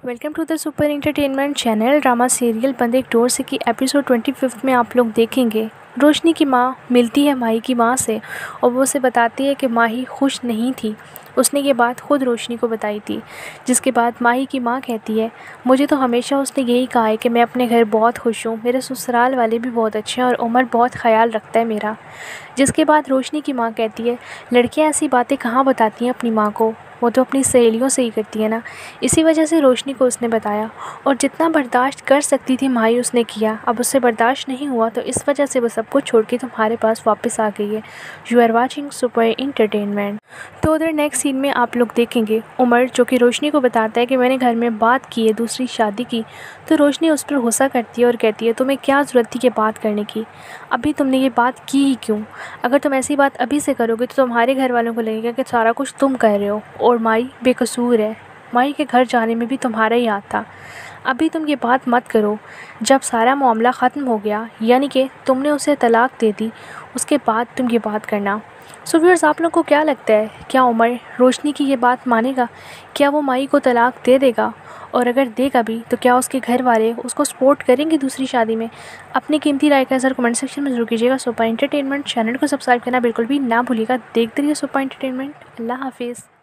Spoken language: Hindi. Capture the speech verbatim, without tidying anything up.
Welcome to the super entertainment channel. Drama serial बंदे एक डोर से की एपिसोड ट्वेंटी फिफ्थ में आप लोग देखेंगे रोशनी की माँ मिलती है माही की माँ से और वो उसे बताती है कि माही खुश नहीं थी। उसने ये बात खुद रोशनी को बताई थी, जिसके बाद माही की माँ कहती है मुझे तो हमेशा उसने यही कहा है कि मैं अपने घर बहुत खुश हूँ, मेरे ससुराल वाले भी बहुत अच्छे हैं और उमर बहुत ख्याल रखता है मेरा। जिसके बाद रोशनी की माँ कहती है लड़कियाँ ऐसी बातें कहाँ बताती हैं अपनी माँ को, वो तो अपनी सहेलियों से ही करती है ना। इसी वजह से रोशनी को उसने बताया और जितना बर्दाश्त कर सकती थी माही उसने किया। अब उससे बर्दाश्त नहीं हुआ तो इस वजह से वो सब कुछ छोड़ के तुम्हारे पास वापस आ गई है। You are watching super entertainment. तो उधर नेक्स्ट सीन में आप लोग देखेंगे उमर जो कि रोशनी को बताता है कि मैंने घर में बात की है दूसरी शादी की। तो रोशनी उस पर गुस्सा करती है और कहती है तुम्हें क्या ज़रूरत थी कि बात करने की, अभी तुमने ये बात की ही क्यों? अगर तुम ऐसी बात अभी से करोगे तो तुम्हारे घर वालों को लगेगा कि सारा कुछ तुम कर रहे हो और माई बेकसूर है, माई के घर जाने में भी तुम्हारा ही हाथ था। अभी तुम ये बात मत करो, जब सारा मामला ख़त्म हो गया यानी कि तुमने उसे तलाक दे दी उसके बाद तुम ये बात करना। सो व्यूअर्स, आप लोग को क्या लगता है, क्या उमर रोशनी की ये बात मानेगा? क्या वो माई को तलाक दे देगा? और अगर देगा भी तो क्या उसके घर वाले उसको सपोर्ट करेंगे दूसरी शादी में? अपनी कीमती राय का असर कमेंट सेक्शन में जरूर कीजिएगा। सुपर एंटरटेनमेंट चैनल को सब्सक्राइब करना बिल्कुल भी ना भूलिएगा। देखते रहिए सुपर एंटरटेनमेंट। अल्लाह हाफिज़।